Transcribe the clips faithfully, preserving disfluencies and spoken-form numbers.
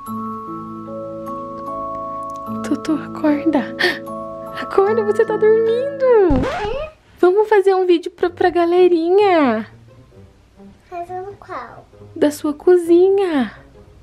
Totô, acorda. Acorda, você tá dormindo. É? Vamos fazer um vídeo pra, pra galerinha. Fazendo qual? Da sua cozinha.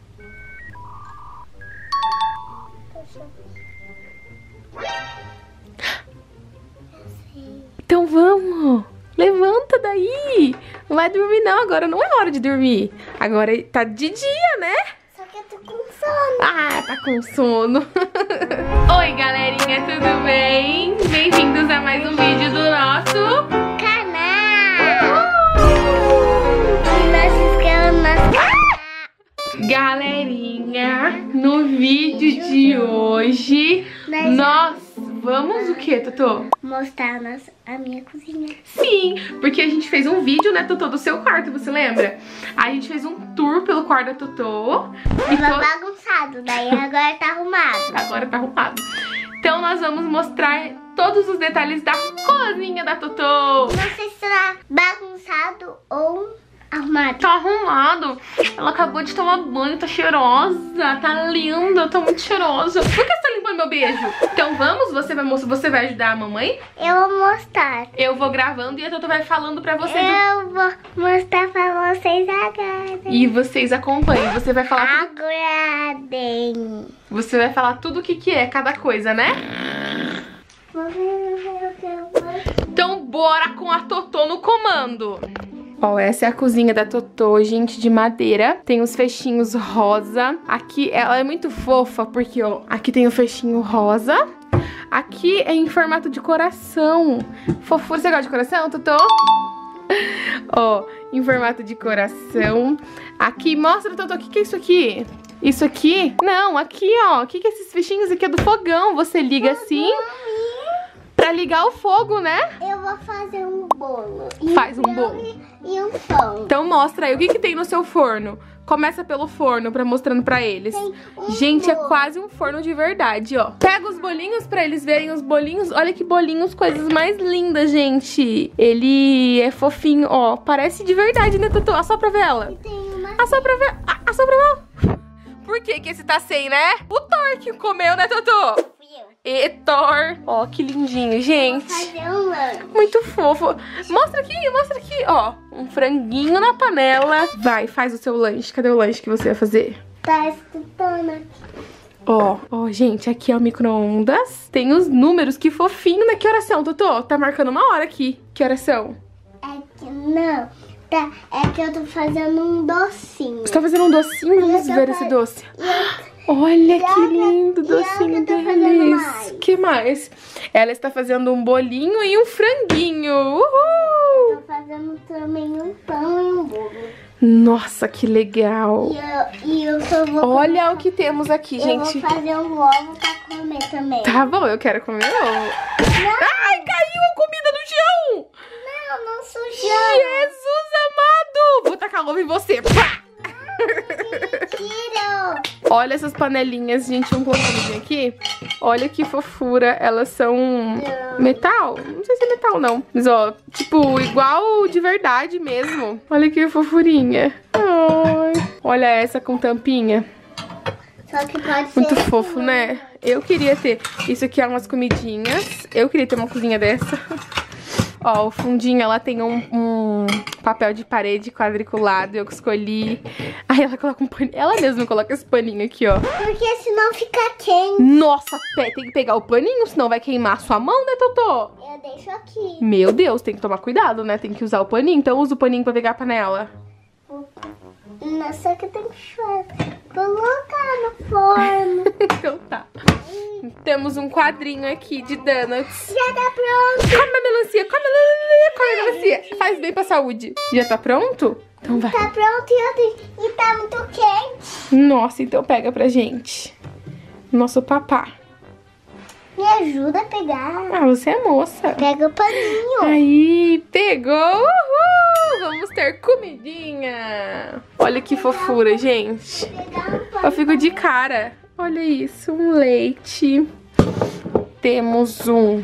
Então vamos. Levanta daí. Não vai dormir não, agora não é hora de dormir. Agora tá de dia, né? Só que eu tô com sono. Ah, tá com sono. Oi, galerinha, tudo bem? Bem-vindos a mais um vídeo do nosso Canal. Nós ficamos... Galerinha, no vídeo de hoje Nós- nós vamos o que, Totô? Mostrar nossa, a minha cozinha. Sim, porque a gente fez um vídeo, né, Totô, do seu quarto, você lembra? A gente fez um tour pelo quarto da Totô. E Tava to- bagunçado, daí agora tá arrumado. Agora tá arrumado. Então nós vamos mostrar todos os detalhes da cozinha da Totô. Não sei se tá bagunçado ou arrumado. Tá arrumado. Ela acabou de tomar banho, tá cheirosa, tá linda, tá muito cheirosa. Por que você tá limpando meu beijo? Então vamos, você vai mostrar, você vai ajudar a mamãe? Eu vou mostrar. Eu vou gravando e a Totô vai falando pra vocês. Eu vou mostrar pra vocês agora. E vocês acompanhem. Você vai falar tudo, Aguardem. você vai falar tudo o que que é cada coisa, né? Vou ver o que eu vou. Então bora com a Totô no comando. Ó, essa é a cozinha da Totô, gente, de madeira. Tem os fechinhos rosa. Aqui ela é muito fofa, porque, ó, aqui tem o fechinho rosa. Aqui é em formato de coração. Fofura, você gosta de coração, Totô? Ó, em formato de coração. Aqui, mostra, Totô, o que que é isso aqui? Isso aqui? Não, aqui, ó. O que que é esses fechinhos aqui? É do fogão. Você liga assim pra ligar o fogo, né? Eu vou fazer um bolo. E Faz um pão bolo. E, e um pão. Então mostra aí, o que que tem no seu forno? Começa pelo forno, pra mostrando pra eles. Tem um Gente, é bolo. quase um forno de verdade, ó. Pega os bolinhos pra eles verem os bolinhos. Olha que bolinhos, coisas mais lindas, gente. Ele é fofinho, ó. Parece de verdade, né, Totô? Assopra a vela. E tem uma... Assopra a vela. Ah, assopra a vela. Por que que esse tá sem, né? O Thor que comeu, né, Totô? Fui eu. E Thor. Ó, que lindinho, gente. Vou fazer um lanche. Muito fofo. Mostra aqui, mostra aqui, ó. Um franguinho na panela. Vai, faz o seu lanche. Cadê o lanche que você vai fazer? Tá escutando aqui. Ó, ó, gente, aqui é o micro-ondas. Tem os números, que fofinho, né? Que oração, Totô? Tá marcando uma hora aqui. Que oração? É que não. Tá, é que eu tô fazendo um docinho. Você tá fazendo um docinho? Vamos Eu tô ver esse fa- doce. E eu... Olha E que olha- lindo o e olha docinho que eu tô fazendo deles. mais. Que mais? Ela está fazendo um bolinho e um franguinho. Uhul! Tô fazendo também um pão e um bolo. Nossa, que legal. E eu, e eu só vou... Olha o que temos aqui, Eu gente. vou fazer um ovo pra comer também. Tá bom, eu quero comer ovo. Ai, caiu a comida no chão! Não, não sujou. Jesus amado! Vou tacar ovo em você. Pá! Mentira. Olha essas panelinhas, gente. Vamos colocar um aqui. Olha que fofura. Elas são metal? Não sei se é metal, não. Mas, ó, tipo, igual de verdade mesmo. Olha que fofurinha. Ai. Olha essa com tampinha. Só que pode ser... Muito fofo, né? Eu queria ter. Isso aqui é umas comidinhas. Eu queria ter uma cozinha dessa. Ó, o fundinho, ela tem um, um papel de parede quadriculado. Eu que escolhi. Aí ela coloca um paninho. Ela mesma coloca esse paninho aqui, ó. Porque senão fica quente. Nossa, pé, tem que pegar o paninho, senão vai queimar a sua mão, né, Totô? Eu deixo aqui. Meu Deus, tem que tomar cuidado, né? Tem que usar o paninho. Então usa o paninho pra pegar a panela. Não, só que tem que colocar no forno. Então tá. Temos um quadrinho aqui de donuts. Já tá pronto. Come a melancia, come a melancia, come a melancia. Faz bem pra saúde. Já tá pronto? Então vai. Tá pronto e, eu tenho- e tá muito quente. Nossa, então pega pra gente. Nosso papá. Me ajuda a pegar. Ah, você é moça. Pega o paninho. Aí, pegou. Uhul! Vamos ter comidinha. Olha que fofura, gente. Pegar um paninho. Eu fico de cara. Olha isso, um leite. Temos um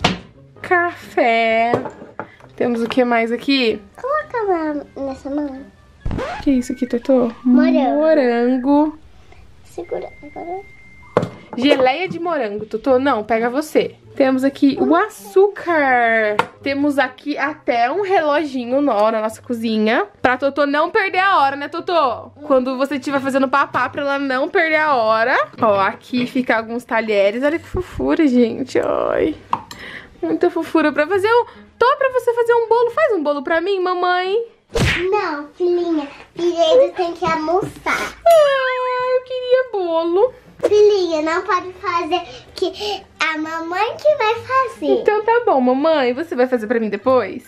café. Temos o que mais aqui? Coloca lá nessa mão. O que é isso aqui, Totô? Morango. Morango. segura. Agora. Geleia de morango, Totô. Não, pega você. Temos aqui o açúcar. Temos aqui até um reloginho nó na nossa cozinha. Pra Totô não perder a hora, né, Totô? Quando você estiver fazendo papá, pra ela não perder a hora. Ó, aqui fica alguns talheres. Olha que fofura, gente. Ai, muita fofura pra fazer um... Tô pra você fazer um bolo. Faz um bolo pra mim, mamãe. Não, filhinha. Primeiro tem que almoçar. Ah, eu queria bolo. Filhinha, não pode fazer, que a mamãe que vai fazer. Então tá bom, mamãe. Você vai fazer pra mim depois?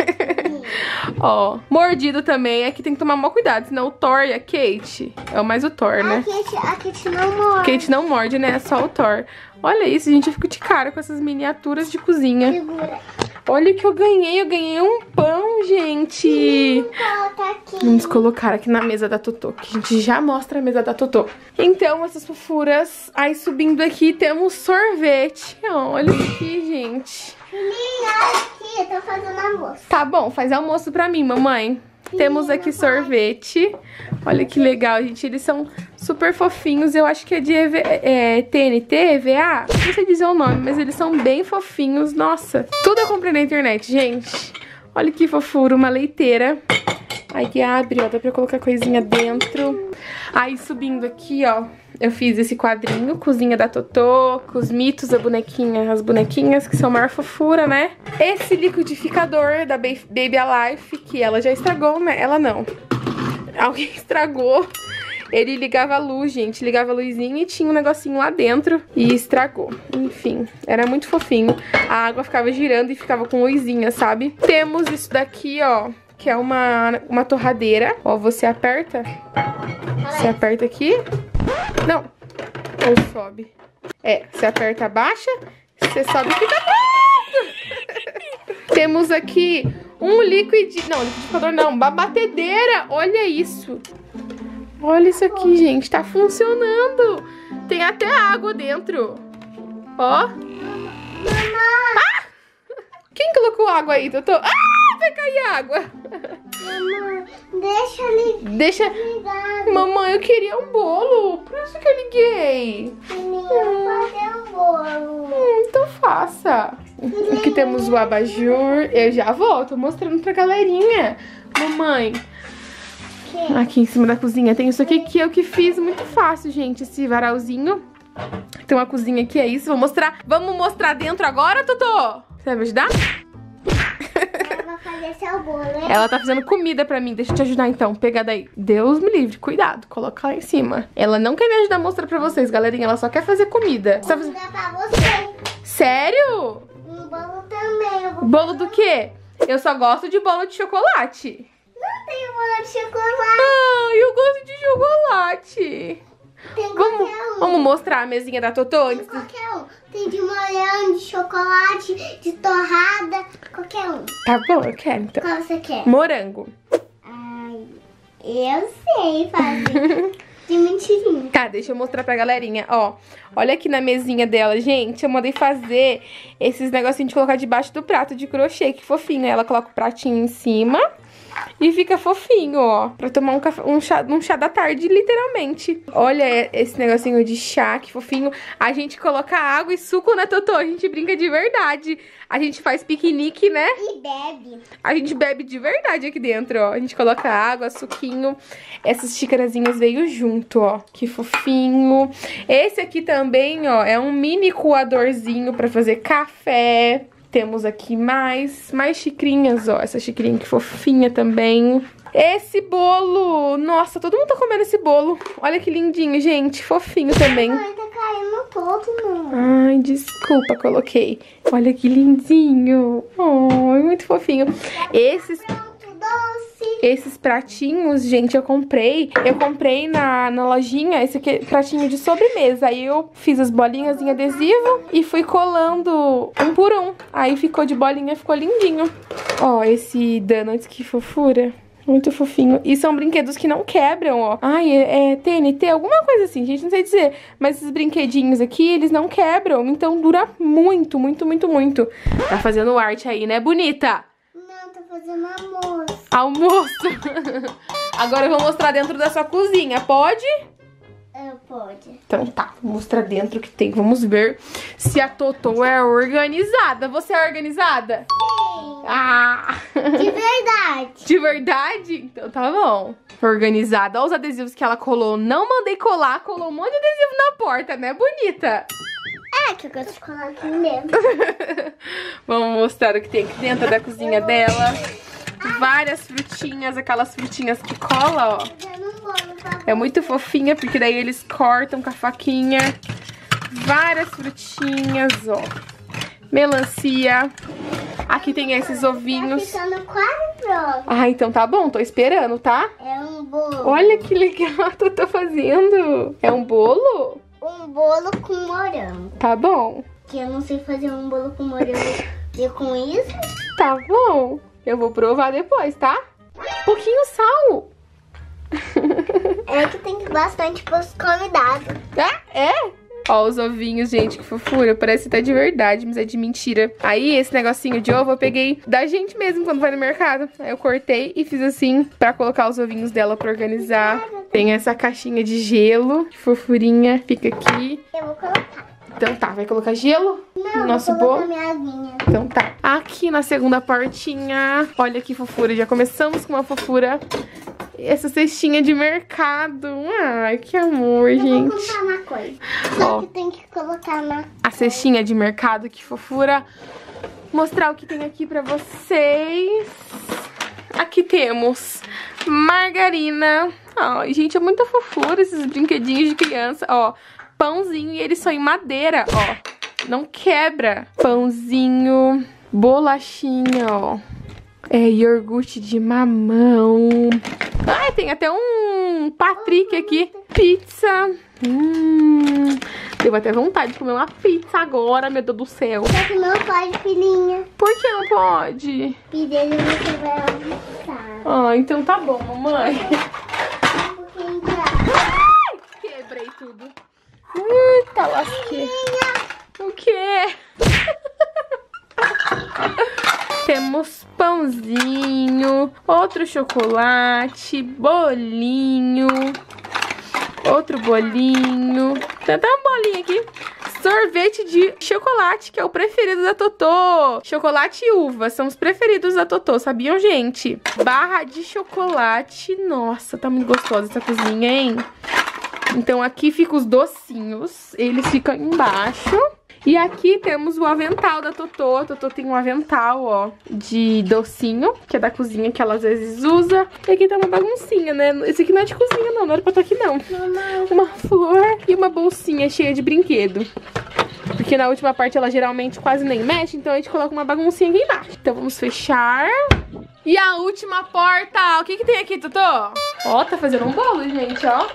Ó, mordido também. Aqui tem que tomar maior cuidado, senão o Thor e a Kate... É mais o Thor, né? A Kate, a Kate não morde. Kate não morde, né? É só o Thor. Olha isso, gente. Eu fico de cara com essas miniaturas de cozinha. Segura. Olha o que eu ganhei. Eu ganhei um pão, gente. Coloca aqui. Vamos colocar aqui na mesa da Totô, que a gente já mostra a mesa da Totô. Então, essas fofuras. Aí, subindo aqui, temos sorvete. Olha isso aqui, gente. Filhinha, olha aqui, eu tô fazendo almoço. Tá bom, faz almoço pra mim, mamãe. Temos aqui sorvete. Olha que legal, gente. Eles são super fofinhos. Eu acho que é de é, T N T, E V A. Não sei dizer o nome, mas eles são bem fofinhos. Nossa, tudo eu comprei na internet, gente. Olha que fofura, uma leiteira. Aí que abre, ó, dá pra colocar coisinha dentro. Aí subindo aqui, ó, eu fiz esse quadrinho, cozinha da Totô, com os mitos, a bonequinha, as bonequinhas, que são maior fofura, né? Esse liquidificador da Baby Alive, que ela já estragou, né? Ela não. Alguém estragou. Ele ligava a luz, gente, ligava a luzinha e tinha um negocinho lá dentro e estragou. Enfim, era muito fofinho. A água ficava girando e ficava com luzinha, sabe? Temos isso daqui, ó, que é uma, uma torradeira. Ó, você aperta. Você aperta aqui. Não. Ou sobe. É, você aperta, abaixa. Você sobe e fica pronto. Temos aqui um liquid... Não, liquidificador não. Uma batedeira. Olha isso. Olha isso aqui, gente. Tá funcionando. Tem até água dentro. Ó. Ah! Quem colocou água aí, Totô? Ah! Vai cair água. Mamãe, deixa ligar. Deixa... Mamãe, eu queria um bolo. Por isso que eu liguei. Filhinha, hum. fazer um bolo. Hum, então faça. Aqui temos o abajur. Eu já volto mostrando pra galerinha. Mamãe, Que? aqui em cima da cozinha tem isso aqui que eu que fiz. Muito fácil, gente, esse varalzinho. Tem uma cozinha aqui, é isso. Vou mostrar. Vamos mostrar dentro agora, Totô? Você vai me ajudar? Ela vai fazer seu bolo, né? Ela tá fazendo comida pra mim. Deixa eu te ajudar então. Pega daí. Deus me livre. Cuidado. Coloca lá em cima. Ela não quer me ajudar a mostrar pra vocês, galerinha. Ela só quer fazer comida. Vou fazer pra você. Sério? Um bolo também. Eu vou Bolo do quê? Eu só gosto de bolo de chocolate. Não tem bolo de chocolate. Ah, eu gosto de chocolate. Tem Vamos, qualquer um. vamos mostrar a mesinha da Totô? Tem qualquer um. Tem de morango, de chocolate, de torrada. Qualquer um. Tá bom, eu quero então. Qual você quer? Morango. Ai, eu sei fazer. De mentirinha. Tá, deixa eu mostrar pra galerinha, ó. Olha aqui na mesinha dela, gente. Eu mandei fazer esses negocinhos de colocar debaixo do prato de crochê. Que fofinho. Aí ela coloca o pratinho em cima e fica fofinho, ó. Pra tomar um, café, um, chá, um chá da tarde, literalmente. Olha esse negocinho de chá, que fofinho. A gente coloca água e suco, né, Totô? A gente brinca de verdade. A gente faz piquenique, né? E bebe. A gente bebe de verdade aqui dentro, ó. A gente coloca água, suquinho. Essas xícarazinhas veio junto, ó. Que fofinho. Esse aqui também, ó, é um mini coadorzinho pra fazer café. Temos aqui mais, mais xicrinhas, ó. Essa xicrinha que fofinha também. Esse bolo! Nossa, todo mundo tá comendo esse bolo. Olha que lindinho, gente. Fofinho também. Ai, tá caindo todo, mano. Ai, desculpa, coloquei. Olha que lindinho. Oh, muito fofinho. Esses... Doce. Esses pratinhos, gente, eu comprei. Eu comprei na, na lojinha esse aqui, pratinho de sobremesa. Aí eu fiz as bolinhas em adesivo e fui colando um por um. Aí ficou de bolinha, ficou lindinho. Ó, esse donuts, que fofura. Muito fofinho. E são brinquedos que não quebram, ó. Ai, é, é T N T, alguma coisa assim, gente, não sei dizer. Mas esses brinquedinhos aqui, eles não quebram. Então dura muito, muito, muito, muito. Tá fazendo arte aí, né, bonita? Não, tô fazendo almoço. Almoço. Agora eu vou mostrar dentro da sua cozinha, pode? Eu Pode. Então tá, vou mostrar dentro o que tem. Vamos ver se a Totô é organizada. Você é organizada? Sim. Ah! De verdade. De verdade? Então tá bom. Organizada. Olha os adesivos que ela colou. Não mandei colar, colou um monte de adesivo na porta, né? Bonita. É, que eu gosto de colar aqui dentro. Vamos mostrar o que tem aqui dentro da cozinha dela. Várias frutinhas, aquelas frutinhas que cola, ó. É muito fofinha, porque daí eles cortam com a faquinha. Várias frutinhas, ó. Melancia. Aqui tem esses ovinhos. Tá ficando quase pronto. Ah, então tá bom, tô esperando, tá? É um bolo. Olha que legal que eu tô fazendo. É um bolo? Um bolo com morango. Tá bom. Que eu não sei fazer um bolo com morango e com isso. Tá bom. Eu vou provar depois, tá? Pouquinho sal. É que tem bastante pros convidados. Ah, é? Ó, os ovinhos, gente, que fofura. Parece que tá de verdade, mas é de mentira. Aí, esse negocinho de ovo eu peguei da gente mesmo quando vai no mercado. Aí eu cortei e fiz assim pra colocar os ovinhos dela pra organizar. Tem essa caixinha de gelo, que fofurinha. Fica aqui. Eu vou colocar. Então tá, vai colocar gelo Não, no nosso vou colocar bolo? minha aguinha. Então tá. Aqui na segunda portinha, olha que fofura. Já começamos com uma fofura. Essa cestinha de mercado. Ai, que amor, Eu gente. vou contar uma coisa. Só Ó. que tem que colocar na... A cestinha de mercado, que fofura. Mostrar o que tem aqui pra vocês. Aqui temos margarina. Ai, gente, é muita fofura esses brinquedinhos de criança. Ó, pãozinho e eles são em madeira, ó. Não quebra. Pãozinho, bolachinha, ó. É iogurte de mamão. Ai, tem até um Patrick aqui. Pizza. Hum, deu até vontade de comer uma pizza agora, meu Deus do céu. Só que não pode, filhinha. Por que não pode? Filha, você vai almoçar. Ah, então tá bom, mamãe. Um pouquinho de água. Ai, quebrei tudo. Eita, lasquei. O quê? Temos pãozinho, outro chocolate, bolinho, outro bolinho. Tem até um bolinho aqui. Sorvete de chocolate, que é o preferido da Totô. Chocolate e uva são os preferidos da Totô, sabiam, gente? Barra de chocolate. Nossa, tá muito gostosa essa cozinha, hein? Então aqui ficam os docinhos. Eles ficam embaixo. E aqui temos o avental da Totô. A Totô tem um avental, ó, de docinho, que é da cozinha, que ela às vezes usa. E aqui tá uma baguncinha, né? Esse aqui não é de cozinha, não. Não era pra estar aqui, não. Uma flor e uma bolsinha cheia de brinquedo. Porque na última parte ela geralmente quase nem mexe, então a gente coloca uma baguncinha aqui embaixo. Então vamos fechar. E a última porta. O que que tem aqui, Totô? Ó, tá fazendo um bolo, gente, ó.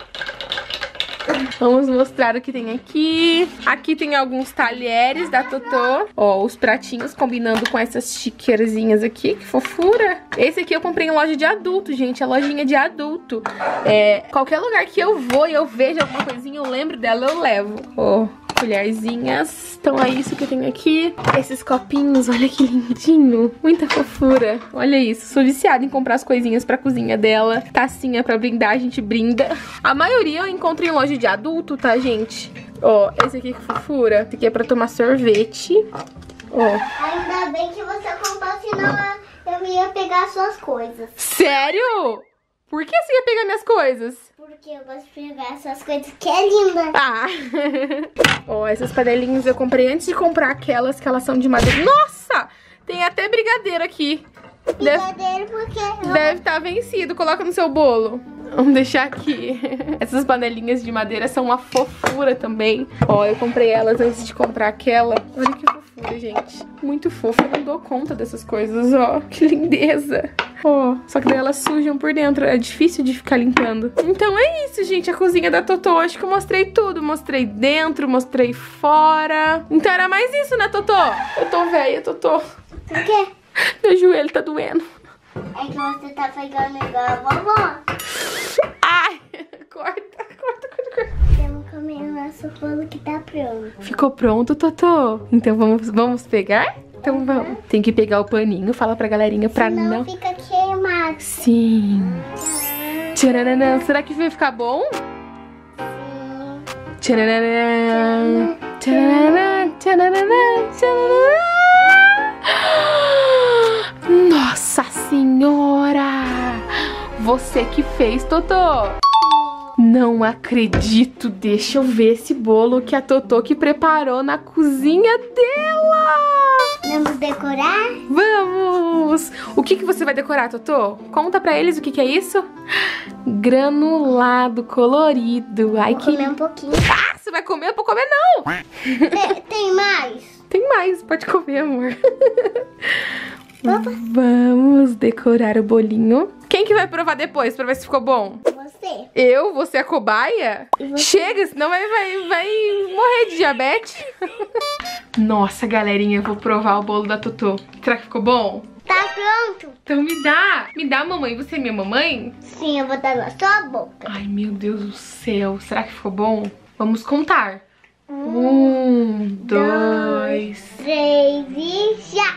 Vamos mostrar o que tem aqui. Aqui tem alguns talheres da Totô. Ó, os pratinhos combinando com essas xícarazinhas aqui. Que fofura. Esse aqui eu comprei em loja de adulto, gente. É lojinha de adulto. É, qualquer lugar que eu vou e eu vejo alguma coisinha, eu lembro dela, eu levo. Ó, colherzinhas. Então é isso que eu tenho aqui. Esses copinhos, olha que lindinho. Muita fofura. Olha isso. Sou viciada em comprar as coisinhas pra cozinha dela. Tacinha pra brindar, a gente brinda. A maioria eu encontro em loja de adulto, tá, gente? Ó, esse aqui que fofura. Esse aqui é pra tomar sorvete. Ó. Ainda bem que você comprou, senão eu ia pegar suas coisas. Sério? Por que você ia pegar minhas coisas? Porque eu gosto de pegar essas coisas que é linda. Ah! Ó, essas panelinhas eu comprei antes de comprar aquelas que elas são de madeira. Nossa! Tem até brigadeiro aqui. Brigadeiro porque... Deve estar vencido. Coloca no seu bolo. Vamos deixar aqui. Essas panelinhas de madeira são uma fofura também. Ó, eu comprei elas antes de comprar aquela. Olha que fofura, gente. Muito fofa. Eu não dou conta dessas coisas, ó. Que lindeza. Ó, só que daí elas sujam por dentro. É difícil de ficar limpando. Então é isso, gente. A cozinha da Totô. Acho que eu mostrei tudo. Mostrei dentro, mostrei fora. Então era mais isso, né, Totô? Eu tô velha, Totô. Por quê? Meu joelho tá doendo. É que você tá pegando igual a vovó. Ai, corta, corta, corta, corta. Temos que comer o nosso bolo que tá pronto. Ficou pronto, Totô? Então vamos, vamos pegar? Então vamos. Tem que pegar o paninho, fala pra galerinha pra Senão não... fica queimado. Sim. Tcharanã. Será que vai ficar bom? Sim. Tchananã, tchananã, tchananã, tchananã. Nossa Senhora! Você que fez, Totô? Não acredito. Deixa eu ver esse bolo que a Totô que preparou na cozinha dela. Vamos decorar? Vamos! O que, que você vai decorar, Totô? Conta pra eles o que, que é isso. Granulado colorido. Ai, Vou que... comer um pouquinho. Ah, você vai comer? Eu vou comer não. Tem, tem mais? Tem mais, pode comer, amor. Vamos decorar o bolinho. Quem que vai provar depois pra ver se ficou bom? Você. Eu? Você é a cobaia? Chega, senão vai, vai, vai morrer de diabetes. Nossa, galerinha, eu vou provar o bolo da Totô. Será que ficou bom? Tá pronto? Então me dá. Me dá, mamãe. Você é minha mamãe? Sim, eu vou dar na sua boca. Ai, meu Deus do céu. Será que ficou bom? Vamos contar. Um, dois... Três e já!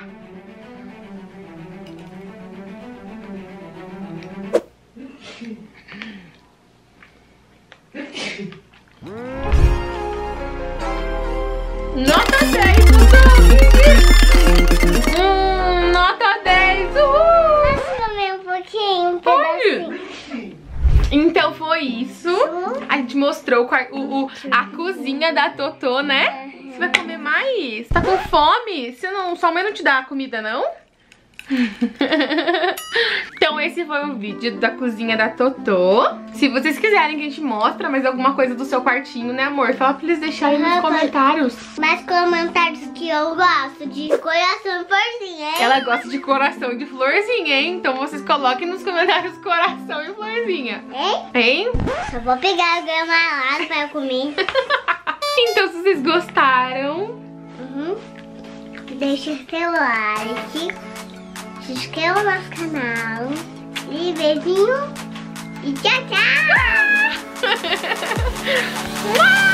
Nota dez, Totô! Hum, nota dez! Uhul! Posso comer um pouquinho? Um Pode. pedacinho? Então foi isso. A gente mostrou o, quar- o- o- a cozinha da Totô, né? Você vai comer mais? Tá com fome? Você não, sua mãe não te dá comida, não? Então esse foi o vídeo da cozinha da Totô. Se vocês quiserem que a gente mostre mais alguma coisa do seu quartinho, né, amor? Fala pra eles deixarem nos Aham, comentários. Mais comentários que eu gosto de coração e florzinha, hein? Ela gosta de coração e de florzinha, hein? Então vocês coloquem nos comentários coração e florzinha. Hein? Hein? Só vou pegar a grama lá pra eu comer. Então se vocês gostaram... Uhum. Deixa seu like. Se inscreva no nosso canal. E beijinho. E tchau, tchau.